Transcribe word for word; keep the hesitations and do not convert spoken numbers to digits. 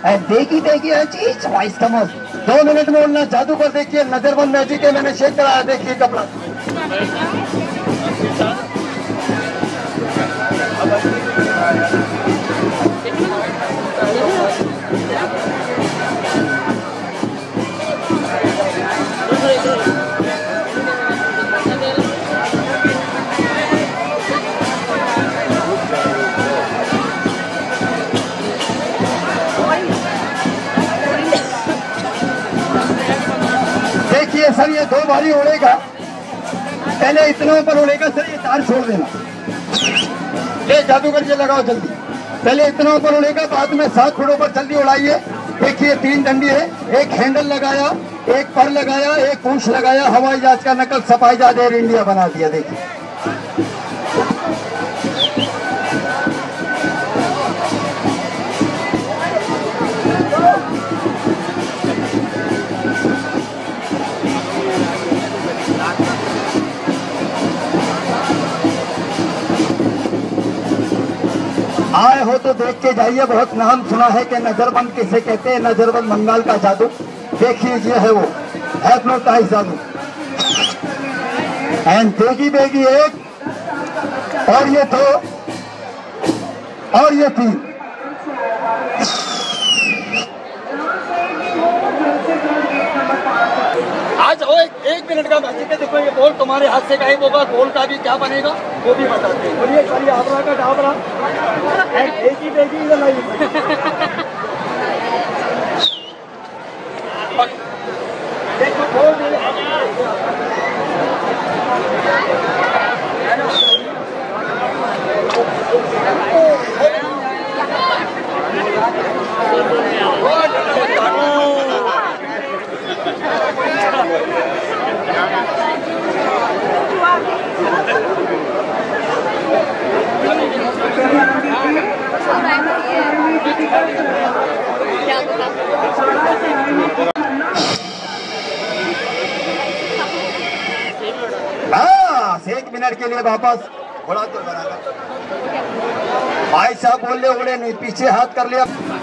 देखी देखी चीज वॉइस कमल दो मिनट में उड़ना जादूगर देखिए नजरबंद मैजिक है मैंने शेक कराया देखिए कपड़ा सर ये दो बारी उड़ेगा पहले इतना ऊपर उड़ेगा सर ये तार छोड़ देना ये जादूगर ये लगाओ जल्दी पहले इतना ऊपर उड़ेगा बाद में सात फुटों पर जल्दी उड़ाइए देखिए तीन डंडी है एक हैंडल लगाया एक पर लगाया एक पूंछ लगाया हवाई जहाज का नकल सफाई जहाज एयर इंडिया बना दिया देखिए आए हो तो देख के जाइए बहुत नाम सुना है कि नजरबंद किसे कहते हैं नजरबंद बंगाल का जादू देखिए ये है वो हिप्नोटाइज जादू एंड बेगी बेगी एक और ये दो और ये तीन आज वो एक, एक मिनट का मैजिक है देखो ये बॉल तुम्हारे हाथ से गायब होगा गोल का भी क्या बनेगा वो भी बताते हैं बोलिए खाली आबरा का डाबरा एक ही बेगी देखो बस एक मिनट के लिए वापस उड़ा तो बराबर भाई साहब बोल ले उड़े नहीं पीछे हाथ कर लिया